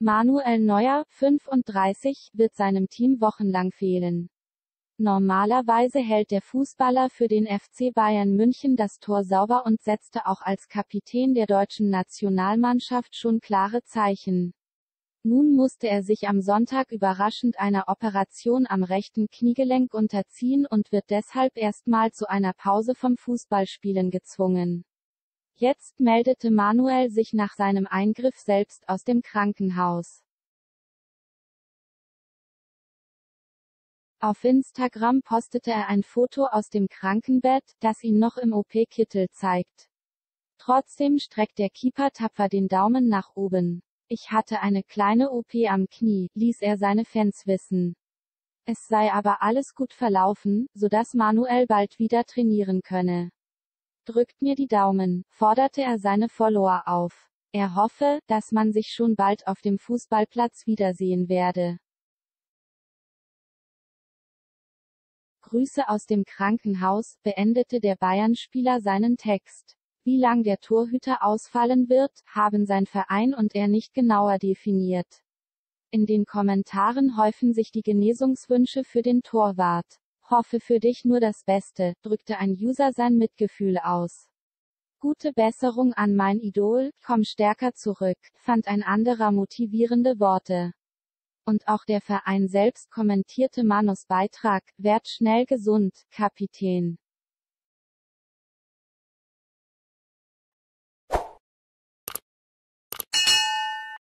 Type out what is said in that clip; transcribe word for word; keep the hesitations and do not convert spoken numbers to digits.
Manuel Neuer, fünfunddreißig, wird seinem Team wochenlang fehlen. Normalerweise hält der Fußballer für den F C Bayern München das Tor sauber und setzte auch als Kapitän der deutschen Nationalmannschaft schon klare Zeichen. Nun musste er sich am Sonntag überraschend einer Operation am rechten Kniegelenk unterziehen und wird deshalb erstmal zu einer Pause vom Fußballspielen gezwungen. Jetzt meldete Manuel sich nach seinem Eingriff selbst aus dem Krankenhaus. Auf Instagram postete er ein Foto aus dem Krankenbett, das ihn noch im O P-Kittel zeigt. Trotzdem streckt der Keeper tapfer den Daumen nach oben. Ich hatte eine kleine O P am Knie, ließ er seine Fans wissen. Es sei aber alles gut verlaufen, sodass Manuel bald wieder trainieren könne. Drückt mir die Daumen, forderte er seine Follower auf. Er hoffe, dass man sich schon bald auf dem Fußballplatz wiedersehen werde. Grüße aus dem Krankenhaus, beendete der Bayern-Spieler seinen Text. Wie lang der Torhüter ausfallen wird, haben sein Verein und er nicht genauer definiert. In den Kommentaren häufen sich die Genesungswünsche für den Torwart. Hoffe für dich nur das Beste, drückte ein User sein Mitgefühl aus. Gute Besserung an mein Idol, komm stärker zurück, fand ein anderer motivierende Worte. Und auch der Verein selbst kommentierte Manus Beitrag, werd schnell gesund, Kapitän.